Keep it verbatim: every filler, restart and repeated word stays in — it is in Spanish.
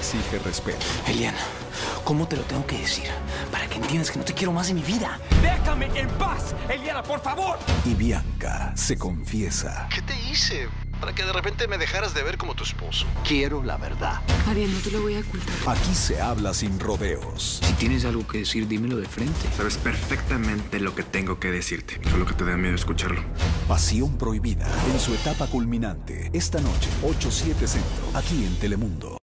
exige respeto. Eliana, ¿cómo te lo tengo que decir para que entiendas que no te quiero más en mi vida? ¡Déjame en paz! ¡Eliana, por favor! Y Bianca se confiesa. ¿Qué te hice para que de repente me dejaras de ver como tu esposo? Quiero la verdad. Ariel, no te lo voy a ocultar. Aquí se habla sin rodeos. Si tienes algo que decir, dímelo de frente. Sabes perfectamente lo que tengo que decirte, solo que te da miedo escucharlo. Pasión prohibida en su etapa culminante. Esta noche, ocho siete Centro, aquí en Telemundo.